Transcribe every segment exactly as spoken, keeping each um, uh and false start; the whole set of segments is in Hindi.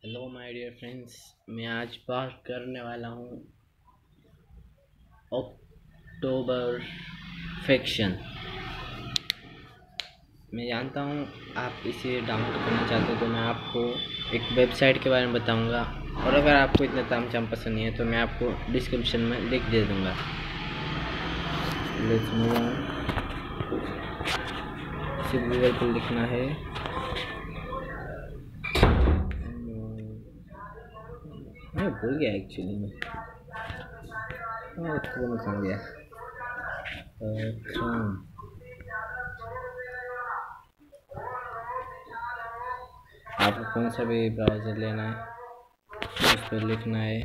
हेलो माय डियर फ्रेंड्स, मैं आज बात करने वाला हूँ अक्टूबर फिक्शन। मैं जानता हूँ आप इसे डाउनलोड करना चाहते हो, तो मैं आपको एक वेबसाइट के बारे में बताऊँगा। और अगर आपको इतना तामझाम पसंद नहीं है तो मैं आपको डिस्क्रिप्शन में लिंक दे दूँगा। Let's move on. सिर्फ गूगल पर लिखना है मैं भूल गया एक्चुअली में कौन सा गया क्रोम। आपको कौन सा भी ब्राउज़र लेना है उस पर लिखना है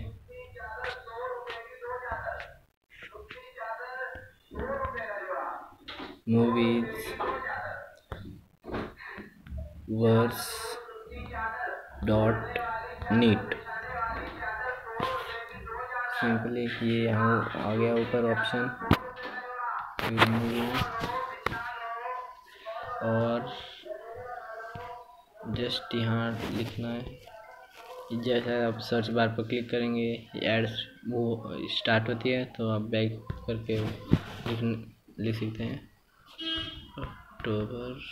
movies verse dot net. Simply ये यहाँ आ गया ऊपर ऑप्शन, और जस्ट यहाँ लिखना है। जैसा आप सर्च बार पर क्लिक करेंगे एड्स वो स्टार्ट होती है, तो आप बैक करके लिख लिख सकते हैं अक्टूबर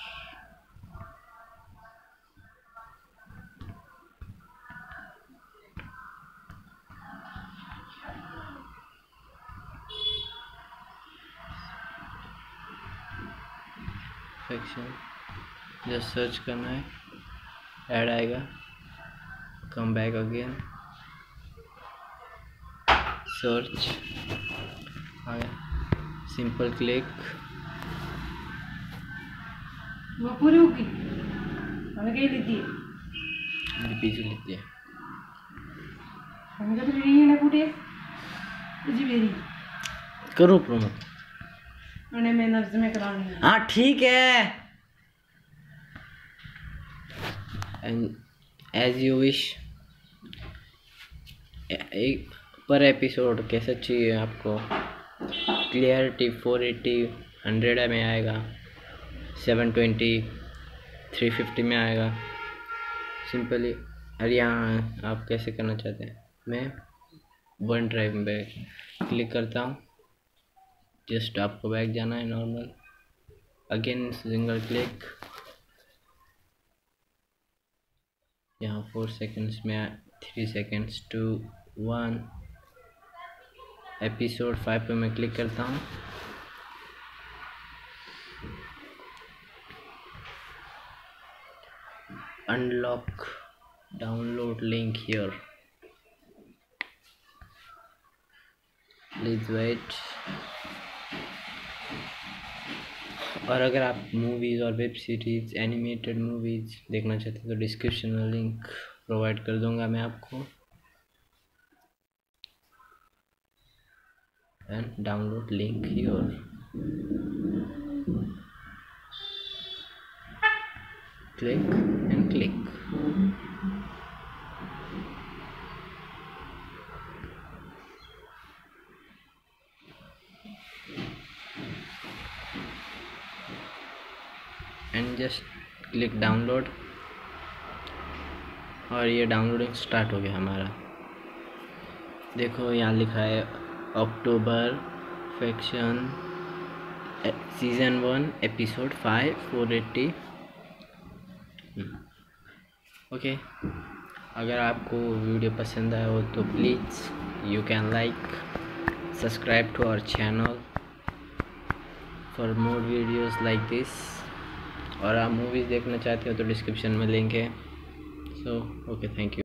फिक्शन। जस्ट सर्च करना है, ऐड आएगा, कम बैक अगेन, सर्च आ गया, सिंपल क्लिक। वो पूरी होगी हमें कहीं लेती है मेरी पीछे लेती है हमें तो रेडी है ना पूरे जी मेरी करो प्रोमो। मैंने मैं नर्स में करानी है। हाँ ठीक है, एंड एज यू विश। एक पर एपिसोड कैसा चाहिए आपको? क्लियरिटी फोर एटी हंड्रेड में आएगा, सेवन ट्वेंटी थ्री फिफ्टी में आएगा सिंपली। और यहाँ आप कैसे करना चाहते हैं? मैं वन ड्राइव में क्लिक करता हूँ, जस्ट आपको बैक जाना है नॉर्मल, अगेन सिंगल क्लिक, यहाँ फोर सेकेंड्स में three seconds two one. Episode five पे मैं क्लिक करता हूँ, unlock download link here, please wait. और अगर आप मूवीज़ और वेब सीरीज़ एनिमेटेड मूवीज़ देखना चाहते हैं तो डिस्क्रिप्शन में लिंक प्रोवाइड कर दूंगा मैं आपको, and download link here, click and click. And just click download, और ये डाउनलोडिंग स्टार्ट हो गया हमारा। देखो यहाँ लिखा है October fiction season one episode five four eighty. Okay, अगर आपको वीडियो पसंद आया हो तो please you can like subscribe to our channel for more videos like this. और आप मूवीज़ देखना चाहते हो तो डिस्क्रिप्शन में लिंक है। So okay, thank you.